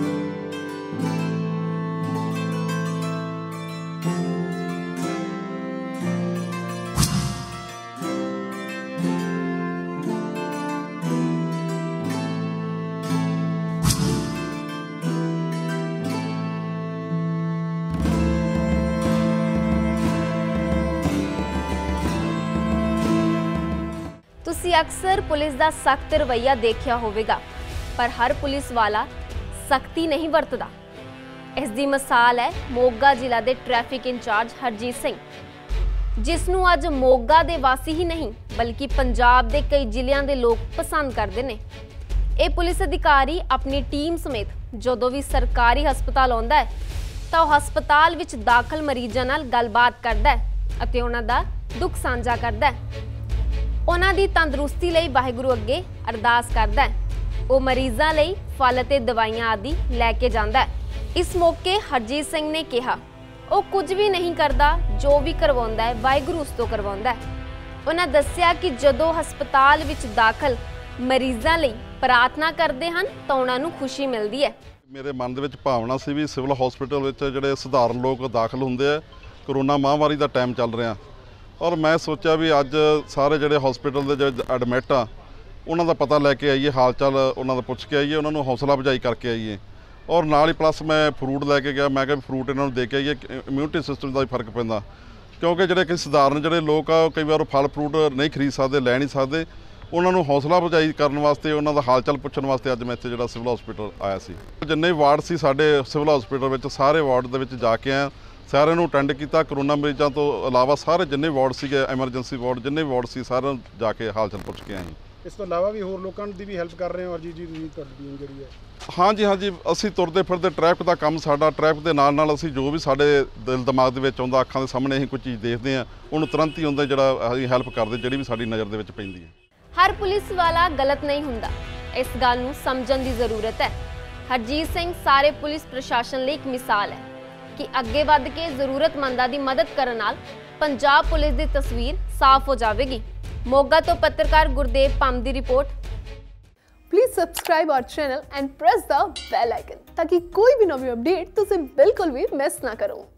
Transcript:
तुसी अक्सर पुलिस का सख्त रवैया देखा होगा, पर हर पुलिस वाला सख्ती नहीं वरतदा। इसकी मिसाल है मोगा जिला के ट्रैफिक इंचार्ज हरजीत सिंह, जिसनों अज मोगा के वासी ही नहीं बल्कि पंजाब के कई जिलों के लोग पसंद करते हैं। ये पुलिस अधिकारी अपनी टीम समेत जदों भी सरकारी हस्पताल आता है तो हस्पताल विच दाखिल मरीजों नाल गलबात करता है अते उन्हां दा दुख साझा करता है। उन्हां दी तंदुरुस्ती लई वाहिगुरू अगे अरदास करता है। वो मरीजों लई फल ते दवाइयां आदि लैके जांदा है। इस मौके हरजीत सिंह ने कहा वो कुछ भी नहीं करता, जो भी करवाउंदा है वाहिगुरू उस तो करवाउंदा है। उन्हां दस्सिया कि जदों हस्पताल विच दाखिल मरीजों लई प्रार्थना करते हैं तो उन्होंने खुशी मिलती है। मेरे मन दे विच भावना सी भी सिविल हॉस्पिटल विच जिहड़े सधारण लोग दाखिल हुंदे आ, करोना महामारी का टाइम चल रहा, और मैं सोचा भी अज सारे जिहड़े हॉस्पिटल दे एडमिट आ उन्हां दा पता लैके आईए, हाल चाल उन्हां दा पुछ के आईए, उन्होंने हौसला अफजाई करके आईए। और नाल ही प्लस मैं फ्रूट लैके गया, मैं कहा फ्रूट इन्होंने दे के आईए, इम्यूनिटी सिस्टम का भी फर्क पैंदा, क्योंकि जिहड़े कि सधारण जिहड़े लोग आ कई बार फल फ्रूट नहीं खरीद सकते, लै नहीं सकते, उन्होंने हौसला अफजाई करने वास्ते, उन्होंने हाल चाल पुछण वास्ते अज मैं इत्थे जिहड़ा सिविल हॉस्पिटल आया सी। जिन्ने वार्ड सी साडे सिविल हॉस्पिटल विच सारे वार्ड दे विच जाके आए, सारिਆਂ ਨੂੰ अटेंड किया। करोना मरीजों तो इलावा सारे जिन्ने वार्ड से एमरजेंसी वार्ड जिन्ने वार्ड से सारे जाके हाल चाल पुछ के आए। इस तो इलावा भी होर लोगों की भी हेल्प कर रहे हो? और जी जी हाँ जी असी तुरते फिरते ट्रैफिक का काम साडा, ट्रैफिक के नाल नाल असी जो भी साडे दिल दिमाग दे विच आउंदा, अखां दे सामने असीं कोई चीज़ देखते हैं उन्होंने तुरंत ही उन्हें जिहड़ा असीं हेल्प करते जिहड़ी भी साडी नज़र दे विच पैंदी है। हर पुलिस वाला गलत नहीं हुंदा, इस गल नूं समझण दी जरूरत है। हरजीत सिंह सारे पुलिस प्रशासन लई एक मिसाल है कि अगे वध के जरूरतमंदां दी मदद करन नाल पंजाब पुलिस की तस्वीर साफ हो जाएगी। मोगा तो पत्रकार गुरदेव पम की report. Please subscribe our channel and press the bell icon ताकि कोई भी नवी अपडेट तुझे बिल्कुल भी मिस ना करो।